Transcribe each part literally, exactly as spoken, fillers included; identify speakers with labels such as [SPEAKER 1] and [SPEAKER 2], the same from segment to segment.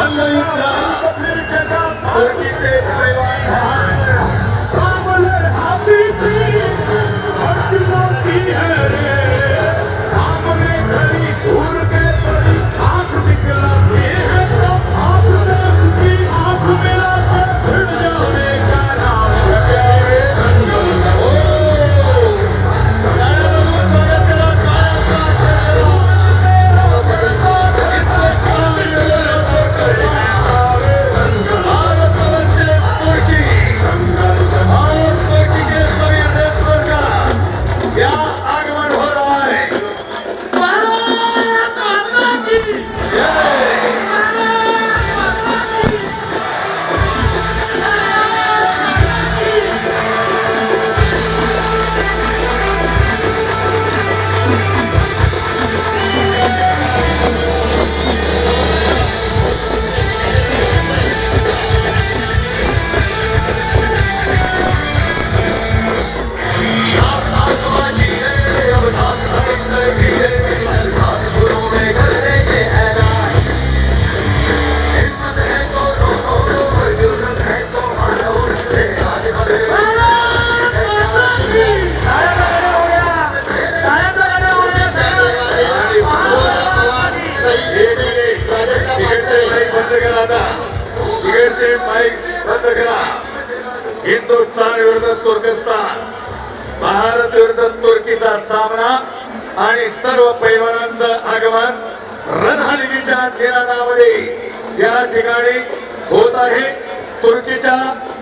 [SPEAKER 1] हिंदुस्थान विरुद्ध तुर्कस्तान, भारत विरुद्ध तुर्कीचा सामना आणि सर्व पैलवानांचं आगमन रणहलगीच्या निनादामध्ये या ठिकाणी होत आहे। तुर्कीच्या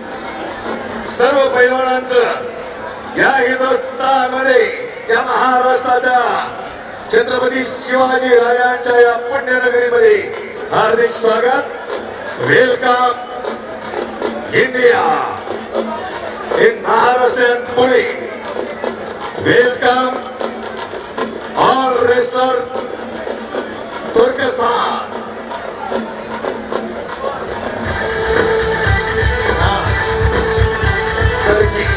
[SPEAKER 1] सर्व पैलवानांचं या हिंदुस्थान मध्ये या महाराष्ट्राच्या छत्रपती शिवाजी राजांच्या या पुण्यनगरीमध्ये हार्दिक स्वागत। Welcome India in Maharashtra and Pune. Welcome all wrestler Turkestan. Turkey.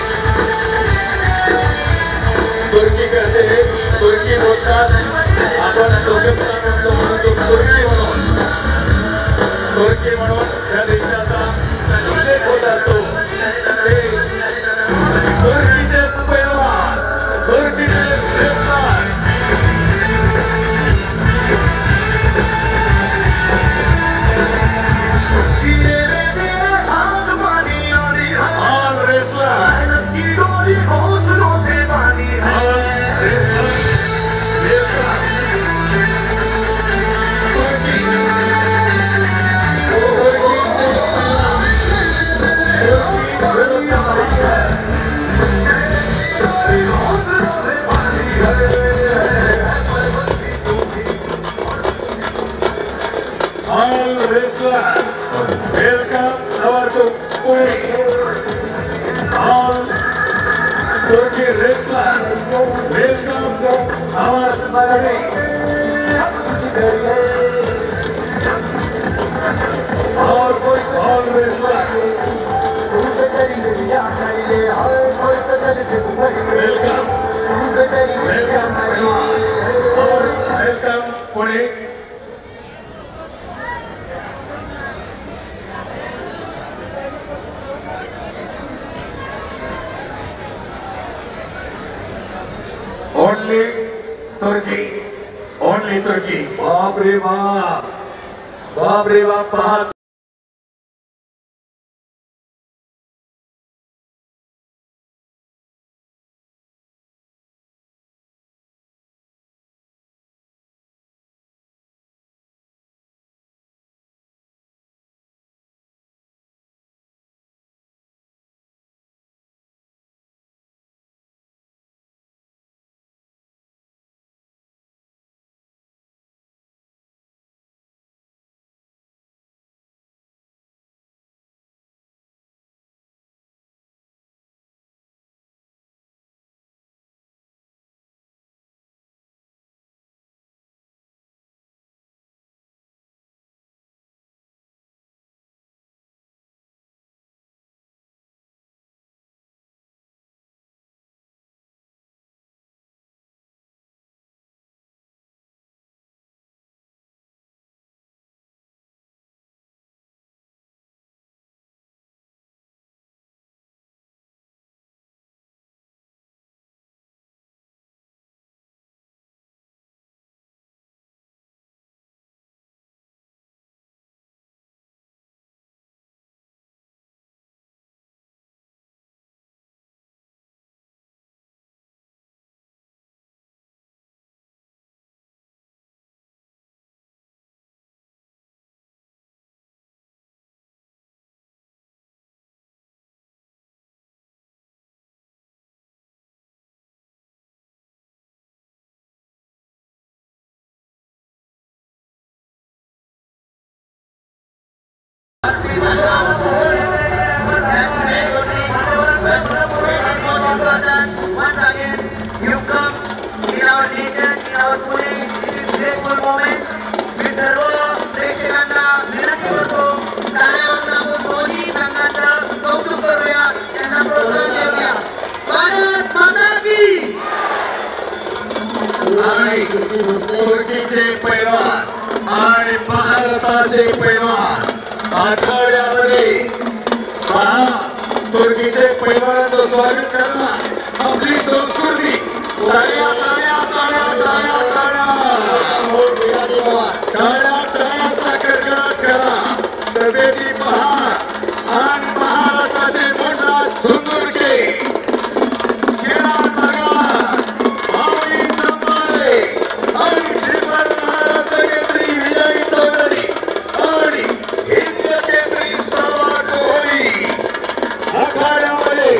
[SPEAKER 1] Turkey कहते हैं, तुर्की बोलतात, आपण तुर्कस्तान म्हणतो म्हणून तुर्की म्हणून तुर्की म्हणून त्या देशाचा उल्लेख होत असतो। तुर्कीचे पैलवान, तुर्कीचे wrestler all wrestler all wrestlers, welcome our to Pune. All Turkey wrestlers, welcome our Saturday. All all wrestlers, welcome, welcome, welcome Pune. Only Turkey, only Turkey. Baap re baap, baap re baap.
[SPEAKER 2] Once again, you come in our nation, in our Pune. It is grateful moment. मी सर्व प्रेक्षकांना विनंती करतो, टाळ्यावाजून आपण दोन्ही संघांचं कौतुक करूया, त्यांना प्रोत्साहन देऊया. भारत माता की.
[SPEAKER 1] आणि तुर्कीचे पैलवान आणि भारताचे पैलवान आठवड्यामध्ये पहा, तुर्कीचे पैलवानांचं स्वागत करा. आपली संस्कृती टाळ्या टाळ्या टाळ्या टाळ्या टाळ्या टाळ्याचा कडकडाट करा. तब्येती पहा आणि महाराष्ट्राचे मोठा झुंजुरके केराळ बघा, माऊली जमाले आणि श्रीमंत महाराष्ट्र केसरी विजयी चौधरी आणि हिंद केसरी सर्वा कोहली आखाड्यामध्ये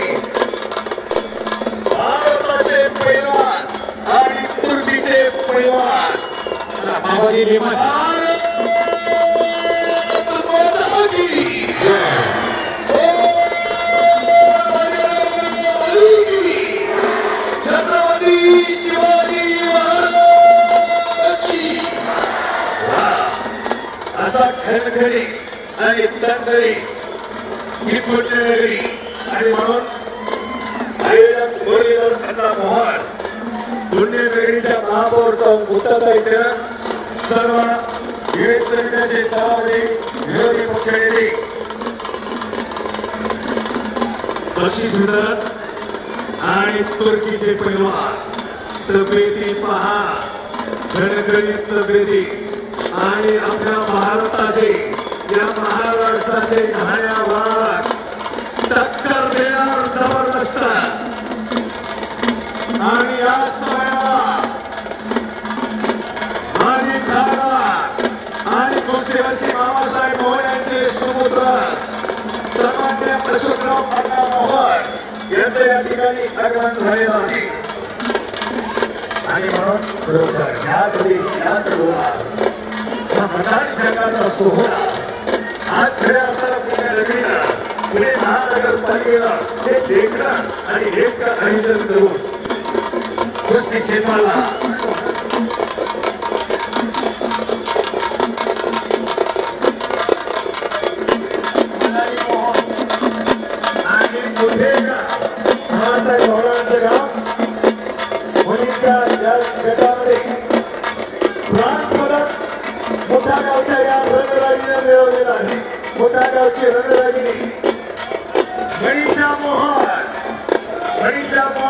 [SPEAKER 1] भारताचे पैलवान आणि तुर्कीचे पैलवान. बाबाजी निर्माण छत्रपती शिवाजी महाराजांची असा खणखणी आणि तंदरी ही पुण्यनगरी. आणि म्हणून आयोजक मुरलीधर खन्ना मोहन पुण्यनगरीच्या महापौर मुक्ताताईच्या सर्व विविध समित्यांचे सभापती, विरोधी पक्षनेते बक्षीस वितरण आणि तुर्कीचे पैलवान. तब्येती पहा, घणघणीत तब्येती आणि आपल्या भारताचे, या महाराष्ट्राचे घाण्यावर टक्कर देणार जबरदस्त. आणि या समयाला माजी खासदार आणि कुस्तीवरची मामासाहेब मोहन यांचे सुपुत्र सन्माननीय अशोकराव खन्ना मोहन यांचं या ठिकाणी आगमन झालेलं आहे. आणि म्हणून बरोबर यासाठी या सोहळा, हा मराठी जगाचा सोहळा आज खऱ्या अर्थानं पुण्यनगरीला, पुणे महानगरपालिकेला हे देखणं आणि नेमकं आयोजन करून कुस्ती क्षेत्राला आणि मोठे महासाहेब भवनांचं गाव मुलींच्या या गटामध्ये ब्रॉन्झ पदक मोठ्या गावच्या या रणरागिणीने मिळवलेला आहे. मोठ्या गावची रणरागिणी मनीषा मोहन, मनीषा मोहन